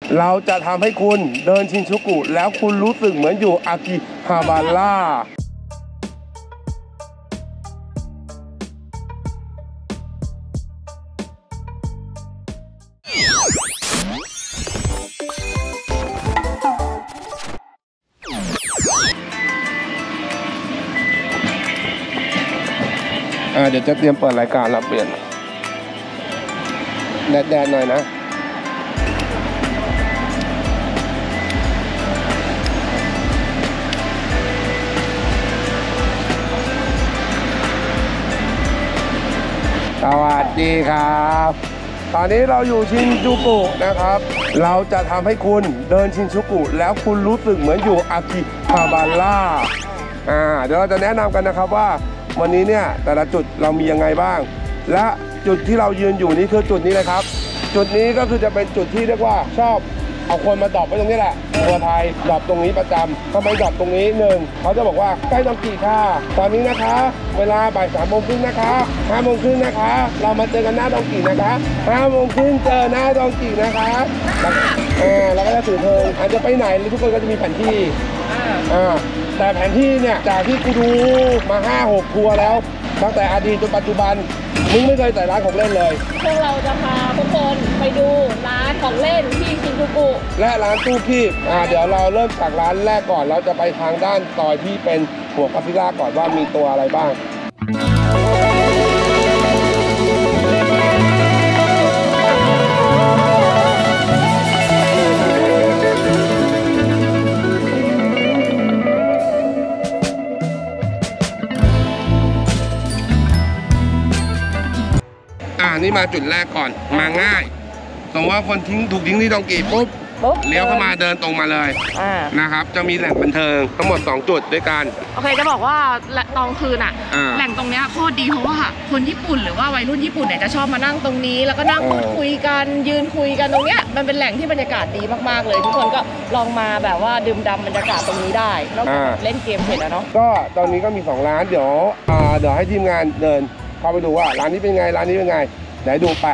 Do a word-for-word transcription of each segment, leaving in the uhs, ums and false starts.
เราจะทำให้คุณเดินชินจูกุแล้วคุณรู้สึกเหมือนอยู่อากิฮาบาระเดี๋ยวจะเตรียมเปิดรายการเราเปลี่ยนแดดๆหน่อยนะสวัสดีครับตอนนี้เราอยู่ชินจูกุนะครับเราจะทำให้คุณเดินชินจูกุแล้วคุณรู้สึกเหมือนอยู่อากิฮาบาระอ่าเดี๋ยวเราจะแนะนำกันนะครับว่าวันนี้เนี่ยแต่ละจุดเรามียังไงบ้างและจุดที่เรายืนอยู่นี่คือจุดนี้เลยครับจุดนี้ก็คือจะเป็นจุดที่เรียกว่าชอบเอาคนมาดรอปไว้ตรงนี้แหละตัวไทยดรอปตรงนี้ประจำทำไมดรอปตรงนี้หนึ่งเขาจะบอกว่าใกล้ดองกีค่ะตอนนี้นะคะเวลาบ่ายสามโมงครึ่งนะคะห้าโมงครึ่งนะคะเรามาเจอกันหน้าดองกีนะคะห้าโมงครึ่งเจอหน้าดองกีนะคะเออเราก็จะถือธงอาจจะไปไหนทุกคนก็จะมีแผนที่อ่าแต่แผนที่เนี่ยจากที่กูดูมาห้าหกทัวร์แล้วตั้งแต่อดีตจนปัจจุบันมึงไม่เคยใส่ร้านของเล่นเลยพวกเราจะพาทุกคนไปดูร้านของเล่นที่ชินจูกุและร้านตู้คีบอ่าเดี๋ยวเราเริ่มจากร้านแรกก่อนเราจะไปทางด้านซอยที่เป็นหัวกาฟิล่าก่อนว่ามีตัวอะไรบ้างนี่มาจุดแรกก่อนมาง่ายสมมติว่าคนทิ้งถูกทิ้งที่ดองกีปุ๊บเลี้ยวเข้ามาเดินตรงมาเลยนะครับจะมีแหล่งบันเทิงทั้งหมดสองจุดด้วยกันโอเคจะบอกว่าตอนคืนอ่ะแหล่งตรงนี้โคตรดีเพราะว่าคนญี่ปุ่นหรือว่าวัยรุ่นญี่ปุ่นเนี่ยจะชอบมานั่งตรงนี้แล้วก็นั่งพูดคุยกันยืนคุยกันตรงเนี้ยมันเป็นแหล่งที่บรรยากาศดีมากๆเลยทุกคนก็ลองมาแบบว่าดื่มด่ำบรรยากาศตรงนี้ได้แล้วเล่นเกมเสร็จแล้วเนาะก็ตอนนี้ก็มีสองร้านเดี๋ยวเดี๋ยวให้ทีมงานเดินเข้าไปดูว่าร้านนี้เป็นไงร้านนี้เป็นไงไหนดูไป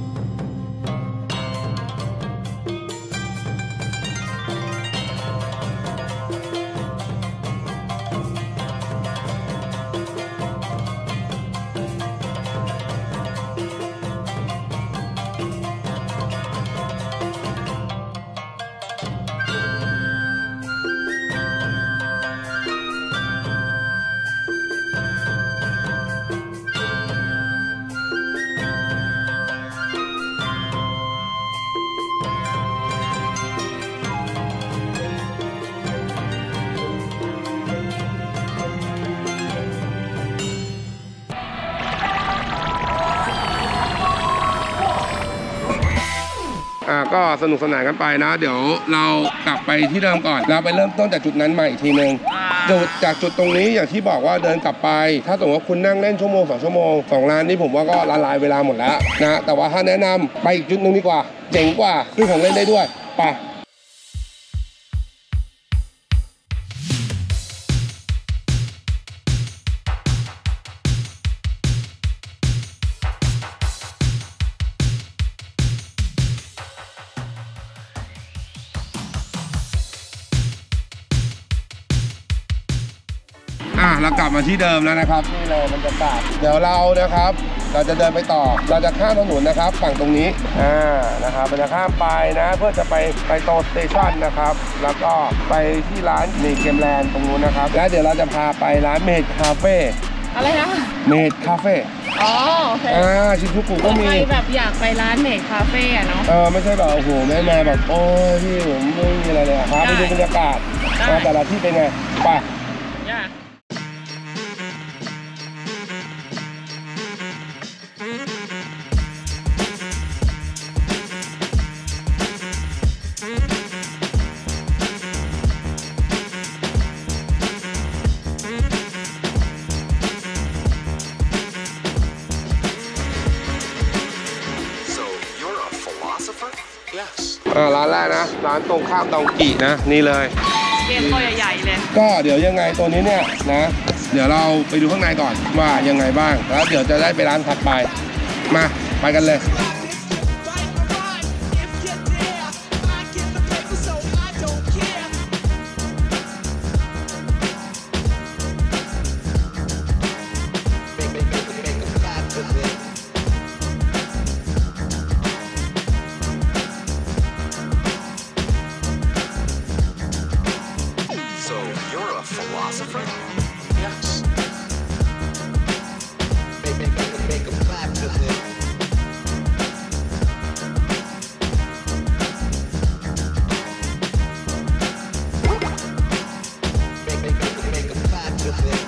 อ่าก็สนุกสนานกันไปนะเดี๋ยวเรากลับไปที่เดิมก่อนเราไปเริ่มต้นจากจุดนั้นใหม่อีกทีนึงจุดจากจุดตรงนี้อย่างที่บอกว่าเดินกลับไปถ้าสมมติว่าคุณนั่งเล่นชั่วโมงสองชั่วโมงสองร้านนี้ผมว่าก็ละลายเวลาหมดแล้วนะแต่ว่าถ้าแนะนำไปอีกจุดนึงดีกว่าเจ๋งกว่าคือของเล่นได้ด้วยไปอ่ะเรากลับมาที่เดิมแล้วนะครับนี่เลยบรรยากาศเดี๋ยวเรานะครับเราจะเดินไปต่อเราจะข้ามถนนนะครับฝั่งตรงนี้อ่านะครับเราจะข้ามไปนะเพื่อจะไปไปโตสเตชันนะครับแล้วก็ไปที่ร้านนี่เกมแลนด์ตรงนู้นนะครับแล้วเดี๋ยวเราจะพาไปร้านเมดคาเฟ่อะไรนะเมดคาเฟ่อ๋อโอเคอ่าชินจูกุก็มีแบบอยากไปร้านเมดคาเฟ่อะเนาะเออไม่ใช่แบบโอ้โหแม่มาแบบโอ้ยพี่ผมไม่มีอะไรเลยครับไปดูบรรยากาศแต่ละที่เป็นไงไปร้านแรกนะร้านตรงข้ามดองกีนะนี่เลยเกมตัวใหญ่ๆเลยก็เดี๋ยวยังไงตัวนี้เนี่ยนะเดี๋ยวเราไปดูข้างในก่อนว่ายังไงบ้างแล้วเดี๋ยวจะได้ไปร้านถัดไปมาไปกันเลย philosopher? Yes. Make, make, make, make a clap with it. Make, make, make, make a clap with it.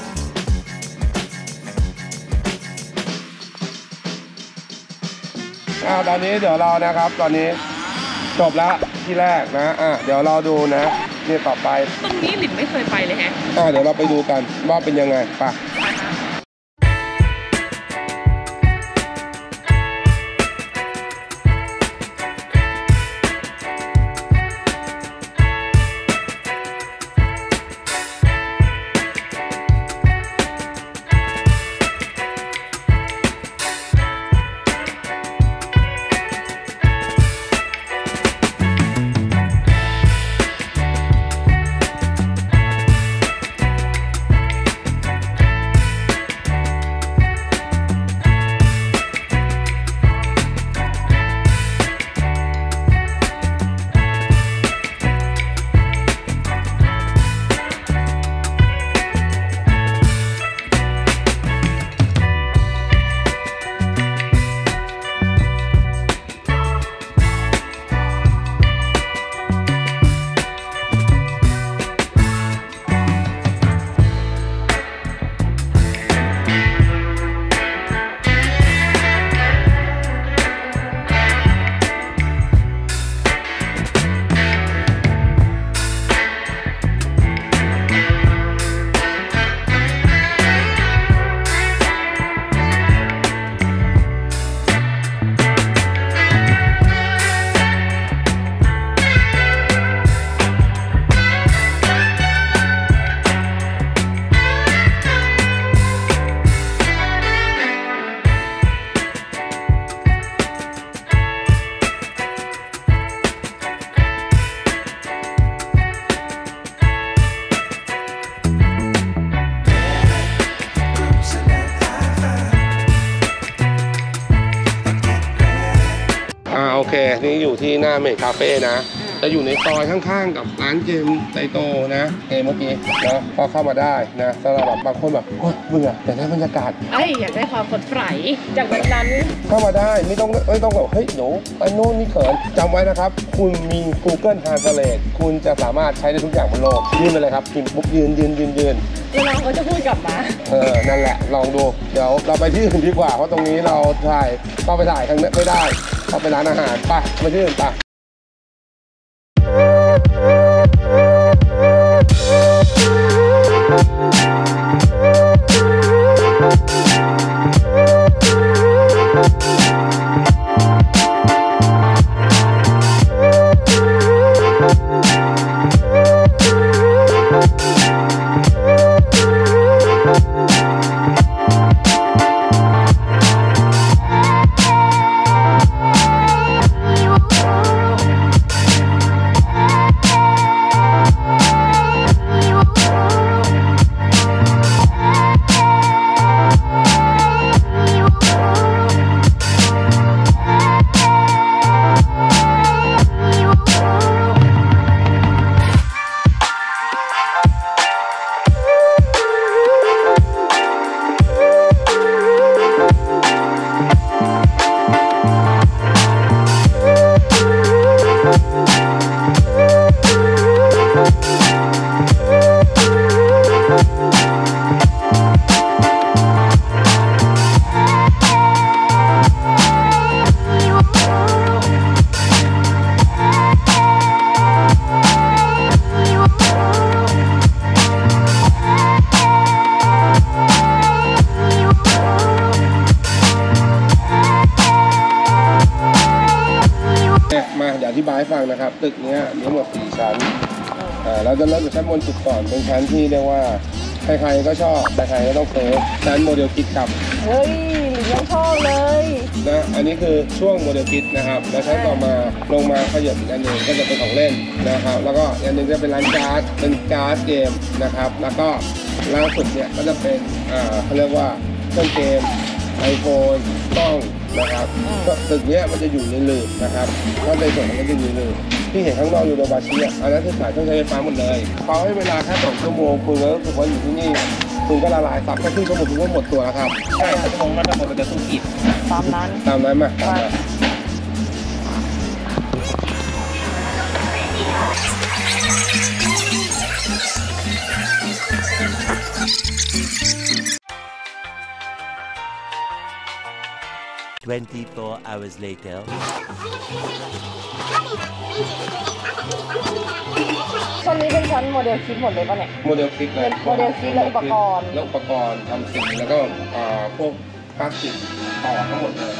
อ่าตอนนี้เดี๋ยวเรานะครับตอนนี้จบแล้วที่แรกนะอ่ะเดี๋ยวเราดูนะนี่ต่อไปตรงนี้หลินไม่เคยไปเลยแฮะอ่าเดี๋ยวเราไปดูกันว่าเป็นยังไงไปโอเคนี่อยู่ที่หน้าเมดคาเฟ่นะจะอยู่ในซอยข้างๆกับร้านเกมไตโตนะเกมเมื่อกี้นะก็เข้ามาได้นะสำหรับแบบบางคนแบบโอ๊ยเบื่อแต่ได้บรรยากาศเอ้ยอยากได้ความสดใสจากนั้นเข้ามาได้ไม่ต้องไม่ต้องแบบเฮ้ยหนูไปโน่นนี่เขินจำไว้นะครับคุณมี Google Translate คุณจะสามารถใช้ได้ทุกอย่างบนโลกยื่นไปเลยครับพิมพ์ปุ๊บยืนยืนยืนยืนเวลาเขาจะพูดกลับมาเออนั่นแหละลองดูเดี๋ยวเราไปที่อื่นดีกว่าเพราะตรงนี้เราถ่ายต้องไปถ่ายทางนี้ไม่ได้เข้าไปร้านอาหารไปไปที่อื่นไปมาเดี๋ยวอธิบายให้ฟังนะครับตึกนี้มีทั้งหมดสี่ชั้นอ่าเราจะเริ่มจากชั้นบนสุดก่อนเป็นชั้นที่เรียกว่าใครๆก็ชอบใครๆก็ต้องเฟิร์สชั้นโมเดลคิดครับเฮ้ยยังชอบเลยนะอันนี้คือช่วงโมเดลคิดนะครับแล้วชั้นต่อมาลงมาขยับอีกอันหนึ่งก็จะเป็นของเล่นนะครับแล้วก็อันหนึ่งจะเป็นร้านการ์ดเป็นการ์ดเกมนะครับแล้วก็ล่าสุดเนี่ยก็จะเป็นอ่าเขาเรียกว่าเครื่องเกมไอโฟนกล้องนะครับตึกนี้มันจะอยู่ในหลืบนะครับถ้าในส่วนมันจะอยู่ในหลืบที่เห็นข้างนอกยูโดบาชิอ่ะอันนั้นคือขายเครื่องใช้ไฟฟ้าหมดเลยเขาให้เวลาแค่สองชั่วโมงคุณก็รู้สึกว่าอยู่ที่นี่คุณก็ละลายซับแค่ครึ่งชั่วโมงคุณก็หมดตัวแล้วครับใช่ชั่วโมงนั้นหมดจะต้องกินตามนั้นตามนั้นมาตามนั้น twenty-four hours later. ชั้นนี้เป็นชั้นโมเดลคิดหมดเลยป่ะเนี่ยโมเดลคิดเลยโมเดลคิดและอุปกรณ์และอุปกรณ์ทำสีแล้วก็อ่าพวกพลาสติกต่อทั้งหมดเลย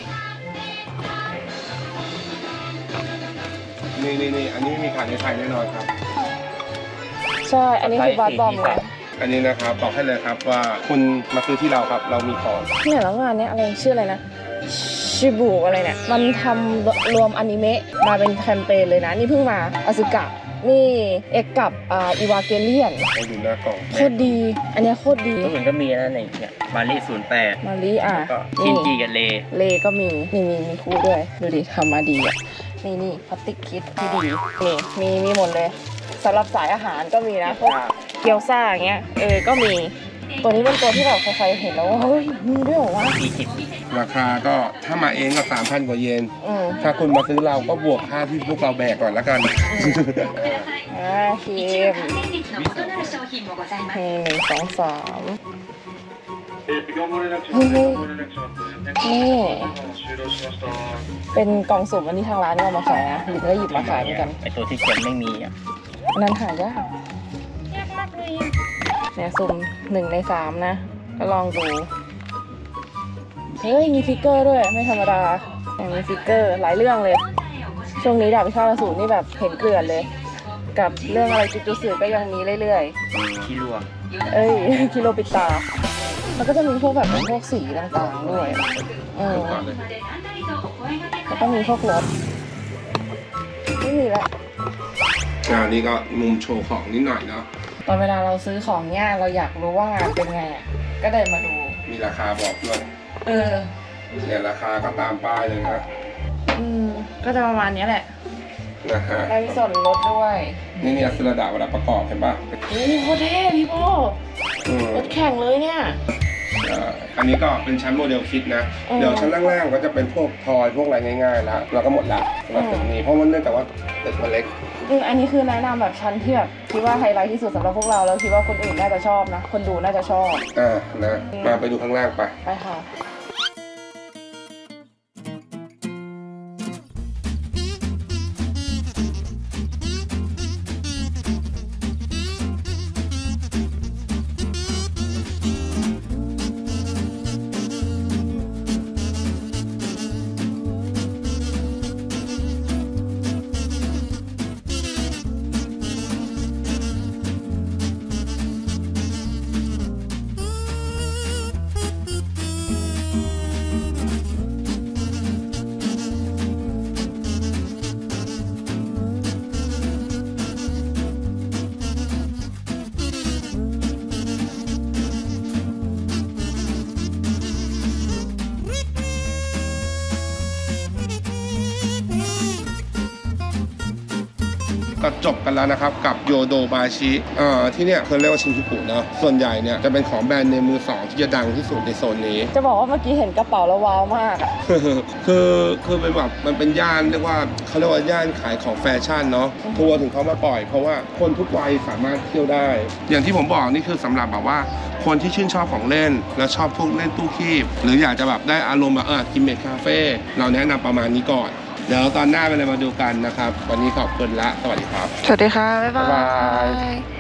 นี่นี่นี่อันนี้ไม่มีขายในไทยแน่นอนครับใช่ อันนี้คือบาร์บอมเลยอันนี้นะครับบอกให้เลยครับว่าคุณมาซื้อที่เราครับเรามีของเนี่ยแล้วงานเนี้ยอะไรชื่ออะไรนะชิบุอะไรเนี่ยมันทำรวมอนิเมะมาเป็นแคมเปญเลยนะนี่เพิ่งมาอสึกะนี่เอกกับอ่าอีวาเกเลียนเราอยู่หน้ากล่องโคตรดี อันเนี้ยโคตรดีก็เหมือนก็มีนะในเนี่ยมารีศูนย์แปดมาลีอ่ะก็ชินจีกับเลเลก็มีนี่มีมีคู่ด้วยดูดิทำมาดีอ่ะนี่นี่พลาสติกคิดที่ดีนี่มีมีหมดเลยสำหรับสายอาหารก็มีนะพวกเกี๊ยวซ่าอย่างเงี้ยเออก็มีตัวนี้เป็นตัวที่แบบใครๆเห็นแล้วว่าเฮ้ยมีด้วยเหรอวะสี่สิบราคาก็ถ้ามาเองก็สามพันกว่าเยนอืมถ้าคุณมาซื้อเราก็บวกค่าที่พวกเราแบกก่อนแล้วกันอ่าครีมนี่หนึ่งสองสามเฮ้ยนี่เป็นกล่องสุ่มอันนี้ทางร้านนี่เอามาขายนะหรือก็หยิบมาขายเหมือนกันไอตัวที่เขียนไม่มีอ่ะอันนั้นหายากยากมากเลยเนี่ยสุ่มหนึ่งในสามนะก็ลองดูเฮ้ยมีฟิกเกอร์ด้วยไม่ธรรมดาอย่างมีฟิกเกอร์หลายเรื่องเลยช่วงนี้ดาบพิฆาตอสูรนี่แบบเห็นเกลื่อนเลย กับเรื่องอะไรจุจุสึก็ยังมีเรื่อยที่รัวๆเอ้ย คิโลปิตาแล้วก็จะมีพวกแบบเป็นพวกสีต่างๆด้วยอืมแล้วก็มีพวกรถไม่มีละอ่านี่ก็มุมโชว์ของนิดหน่อยเนาะตอนเวลาเราซื้อของเนี่ยเราอยากรู้ว่างานเป็นไงอ่ะก็เดินมาดูมีราคาบอกด้วยเออเนี่ยราคาก็ตามป้ายเลยนะอืมก็จะประมาณนี้แหละนะฮะได้มีส่วนลดด้วยนี่นี่อัสระดาเวลาประกอบเห็นปะนี่โคตรเท่พี่โบอืมรถแข่งเลยเนี่ยอ่าอันนี้ก็เป็นชั้นโมเดลคิดนะอืมเดี๋ยวชั้นล่างๆก็จะเป็นพวกทอยพวกอะไรง่ายๆแล้วเราก็หมดละสำหรับตึกนี้เพราะมันเนื่องจากว่าตึกมันเล็กอืมอันนี้คือแนะนำแบบชั้นที่แบบคิดว่าไฮไลท์ที่สุดสำหรับพวกเราแล้วคิดว่าคนอื่นน่าจะชอบนะ คนดูน่าจะชอบอ่านะมาไปดูข้างล่างไปไปค่ะก็จบกันแล้วนะครับกับโยโดบาชิอ่าที่เนี่ยเขาเรียกว่าชินจูกุเนาะส่วนใหญ่เนี่ยจะเป็นของแบรนด์เนมมือสองที่จะดังที่สุดในโซนนี้จะบอกว่าเมื่อกี้เห็นกระเป๋าแล้วว้าวมากอ่ะคือคือเป็นแบบมันเป็นย่านเรียกว่าเขาเรียกว่าย่านขายของแฟชั่นเนาะทัวร์ถึงเขามาปล่อยเพราะว่าคนทุกวัยสามารถเที่ยวได้ อย่างที่ผมบอกนี่คือสำหรับแบบว่าคนที่ชื่นชอบของเล่นแล้วชอบพวกเล่นตู้คีบหรืออยากจะแบบได้อารมณ์แบบเออกินเมคคาเฟ่เราแนะนำประมาณนี้ก่อนเดี๋ยวตอนหน้าไปเลยมาดูกันนะครับวันนี้ขอบคุณละสวัสดีครับสวัสดีค่ะ บ๊ายบาบ๊ายบายย